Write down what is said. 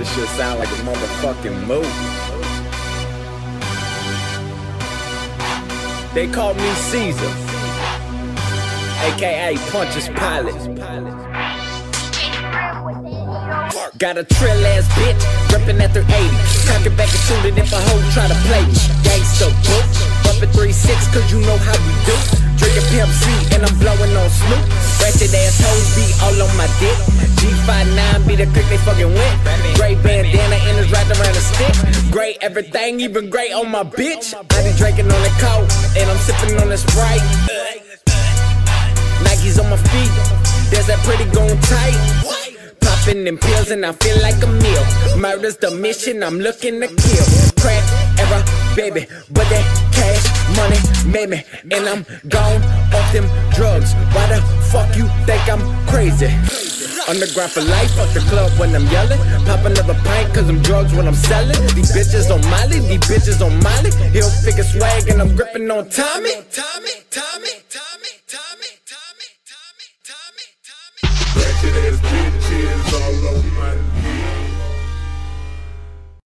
This shit sound like a motherfucking movie. They call me Caesar, aka Pontius Pilate. Got a trill ass bitch, reppin' at 380. Cock it back and shoot it if a hoe try to play me. Gangsta book, bumpin' 3-6 cause you know how we do. Drinkin' Pimp C and I'm blowin' on Snoop. Ratchet ass hoes be all on my dick. G59 be the click they fucking went. Gray bandana and it's wrapped around a stick. Gray everything, even gray on my bitch. I be drinking on the coke and I'm sippin' on the Sprite. Nikes on my feet, there's that pretty gon' tight. Poppin' them pills and I feel like a meal. Murder's the mission, I'm looking to kill. Crack era, baby, but that cash money made me, and I'm gone off them drugs. Why the fuck you think I'm crazy? Underground for life, fuck the club when I'm yelling. Pop another pint cause I'm drugs when I'm selling. These bitches on Molly, these bitches on Molly. He'll figure swag and I'm gripping on Tommy. Ratchet ass bitches all on my